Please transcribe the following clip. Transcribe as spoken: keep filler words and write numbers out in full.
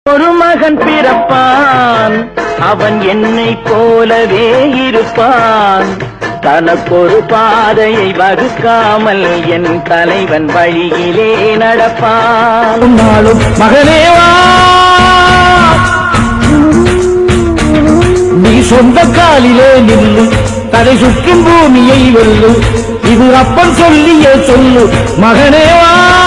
ஒரு மகன் பிறப்பான், அவன் என்னை போலவே இருப்பான். தனக்கொரு பாதையை வகுக்காமல் என் தலைவன் வழியிலே நடப்பான். நாளும் மகனேவா நீ சொந்த காலிலே நில்லு, தலை சுற்றும் பூமியை வெல்லு. இது அப்பன் சொல்லிய சொல்லு மகனேவா.